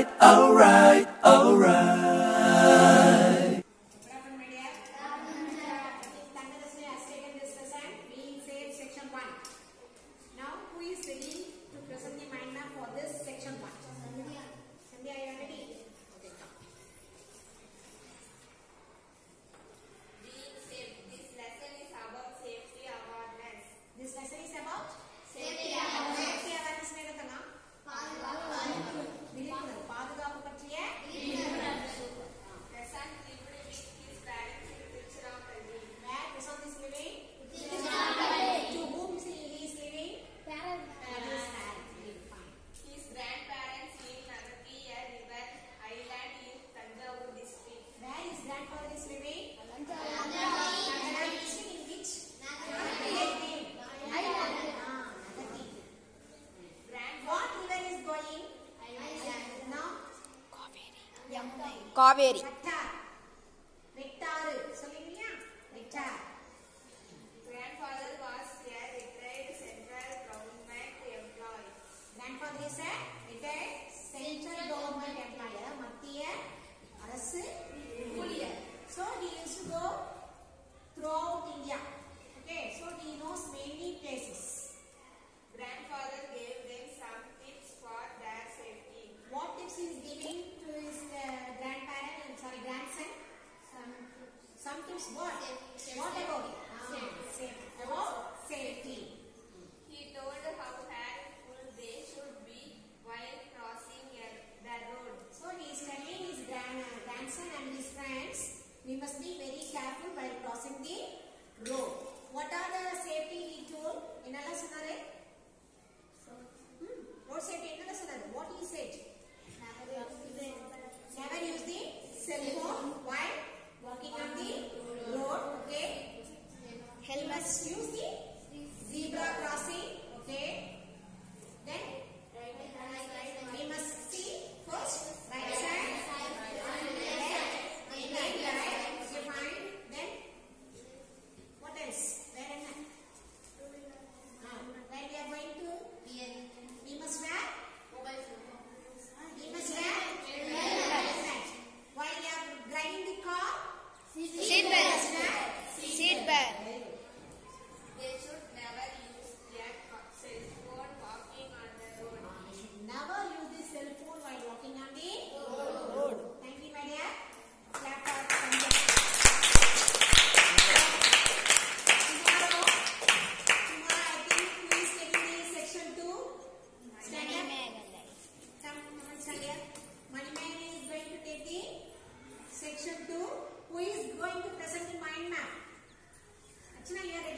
alright, alright, alright. Kaveri. Grandfather was a retired central government employee. Grandfather is a retired central government employee. Mathiya Arasu Uliyar. So he used to go throughout India. Okay, so he knows many places. Grandfather gave them some tips for their safety. What tips he is giving to his grandson? Some tips. What? What about it? About safety. He told how careful they should be while crossing the road. So he is telling his grandson and his friends, we must be very careful while crossing the road. What are the safety he told? Enala sonare? Road safety enala sonare? What he said? Never use the cell phone while walking on the road. Okay. Helmet. Use the zebra crossing. Okay. Then we must see first right side, left, then right. Okay, fine. Then what else? When we are going to, we must wear. We must wear helmet. While we are driving the car, Seat belt. Seat belt. They should never use their cell phone walking on the road. we should never use the cell phone while walking on the road. Thank you, my dear. Clap for Santhiya. Tomorrow, I think who is taking the section 2? Stand up. Come on, stand here. Maniman is going to take the section 2. Who is going to present the mind map? Achana, you are ready?